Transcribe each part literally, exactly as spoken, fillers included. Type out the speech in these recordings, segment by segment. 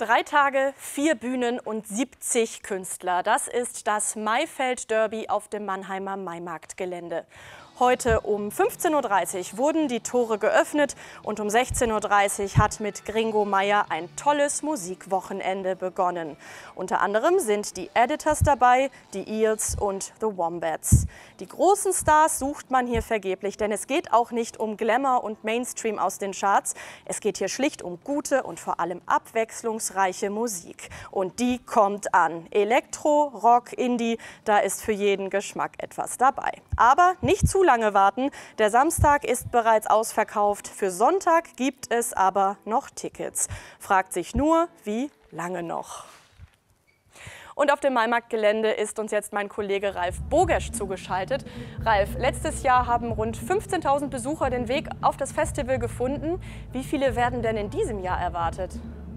Drei Tage, vier Bühnen und siebzig Künstler. Das ist das Maifeld-Derby auf dem Mannheimer Maimarktgelände. Heute um fünfzehn Uhr dreißig wurden die Tore geöffnet und um sechzehn Uhr dreißig hat mit Gringo Meier ein tolles Musikwochenende begonnen. Unter anderem sind die Editors dabei, die Eels und The Wombats. Die großen Stars sucht man hier vergeblich, denn es geht auch nicht um Glamour und Mainstream aus den Charts. Es geht hier schlicht um gute und vor allem abwechslungsreiche Musik. Und die kommt an. Elektro, Rock, Indie, da ist für jeden Geschmack etwas dabei. Aber nicht zu lange warten. Der Samstag ist bereits ausverkauft. Für Sonntag gibt es aber noch Tickets. Fragt sich nur, wie lange noch? Und auf dem Maimarktgelände ist uns jetzt mein Kollege Ralf Bogesch zugeschaltet. Ralf, letztes Jahr haben rund fünfzehntausend Besucher den Weg auf das Festival gefunden. Wie viele werden denn in diesem Jahr erwartet?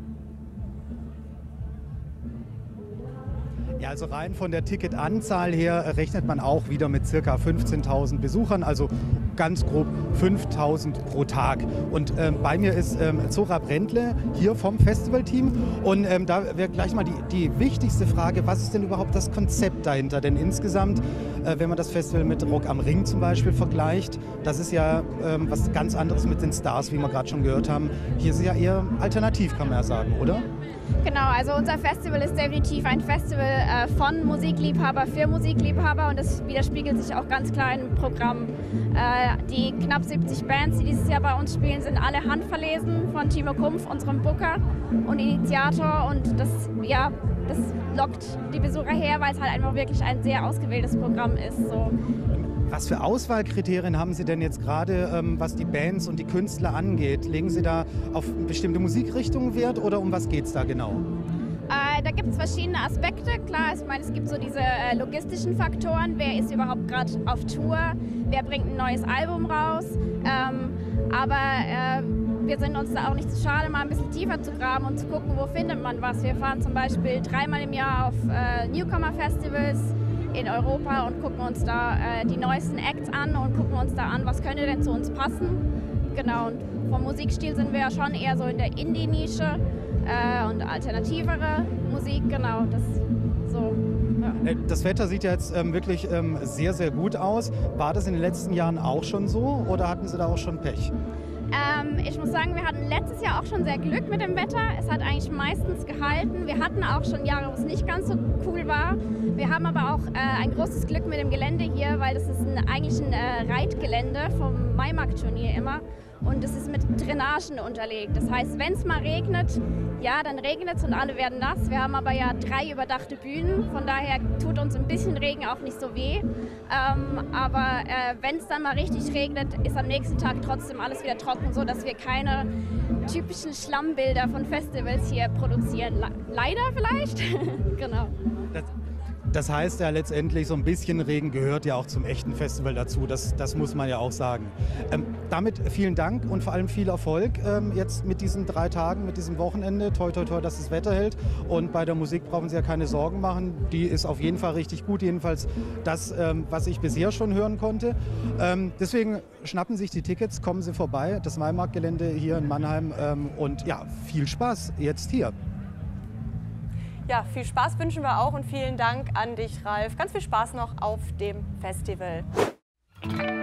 Ja, also rein von der Ticketanzahl her rechnet man auch wieder mit ca. fünfzehntausend Besuchern, also ganz grob fünftausend pro Tag. Und ähm, bei mir ist ähm, Zora Brändle hier vom Festivalteam. Und ähm, da wäre gleich mal die, die wichtigste Frage, was ist denn überhaupt das Konzept dahinter? Denn insgesamt, äh, wenn man das Festival mit Rock am Ring zum Beispiel vergleicht, das ist ja ähm, was ganz anderes mit den Stars, wie wir gerade schon gehört haben. Hier ist ja eher alternativ, kann man ja sagen, oder? Genau, also unser Festival ist definitiv ein Festival äh, von Musikliebhaber für Musikliebhaber und das widerspiegelt sich auch ganz klar im Programm. Äh, die knapp siebzig Bands, die dieses Jahr bei uns spielen, sind alle handverlesen von Timo Kumpf, unserem Booker und Initiator, und das, ja, das lockt die Besucher her, weil es halt einfach wirklich ein sehr ausgewähltes Programm ist. So. Was für Auswahlkriterien haben Sie denn jetzt gerade, ähm, was die Bands und die Künstler angeht? Legen Sie da auf bestimmte Musikrichtungen Wert oder um was geht es da genau? Äh, da gibt es verschiedene Aspekte. Klar, ich meine, es gibt so diese äh, logistischen Faktoren. Wer ist überhaupt gerade auf Tour? Wer bringt ein neues Album raus? Ähm, aber äh, wir sind uns da auch nicht zu schade, mal ein bisschen tiefer zu graben und zu gucken, wo findet man was. Wir fahren zum Beispiel dreimal im Jahr auf äh, Newcomer-Festivals in Europa und gucken uns da äh, die neuesten Acts an und gucken uns da an, was könnte denn zu uns passen. Genau, und vom Musikstil sind wir ja schon eher so in der Indie-Nische äh, und alternativere Musik, genau, das so. Ja. Das Wetter sieht ja jetzt ähm, wirklich ähm, sehr, sehr gut aus. War das in den letzten Jahren auch schon so oder hatten Sie da auch schon Pech? Ähm, ich muss sagen, wir hatten letztes Jahr auch schon sehr Glück mit dem Wetter. Es hat eigentlich meistens gehalten. Wir hatten auch schon Jahre, wo es nicht ganz so cool war. Wir haben aber auch äh, ein großes Glück mit dem Gelände hier, weil das ist ein, eigentlich ein äh, Reitgelände vom Maimarkt-Turnier immer. Und es ist mit Drainagen unterlegt. Das heißt, wenn es mal regnet, ja, dann regnet es und alle werden nass. Wir haben aber ja drei überdachte Bühnen, von daher tut uns ein bisschen Regen auch nicht so weh. Ähm, aber äh, wenn es dann mal richtig regnet, ist am nächsten Tag trotzdem alles wieder trocken, so dass wir keine typischen Schlammbilder von Festivals hier produzieren. Le- leider vielleicht, genau. Das Das heißt ja letztendlich, so ein bisschen Regen gehört ja auch zum echten Festival dazu. Das, das muss man ja auch sagen. Ähm, damit vielen Dank und vor allem viel Erfolg ähm, jetzt mit diesen drei Tagen, mit diesem Wochenende. Toi, toi, toi, dass das Wetter hält. Und bei der Musik brauchen Sie ja keine Sorgen machen. Die ist auf jeden Fall richtig gut. Jedenfalls das, ähm, was ich bisher schon hören konnte. Ähm, deswegen schnappen sich die Tickets, kommen Sie vorbei. Das Maimarktgelände hier in Mannheim. Ähm, und ja, viel Spaß jetzt hier. Ja, viel Spaß wünschen wir auch und vielen Dank an dich, Ralf. Ganz viel Spaß noch auf dem Festival.